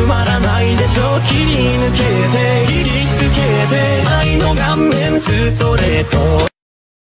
まらないでしょ。切り抜けて切りつけて愛の顔面ストレート。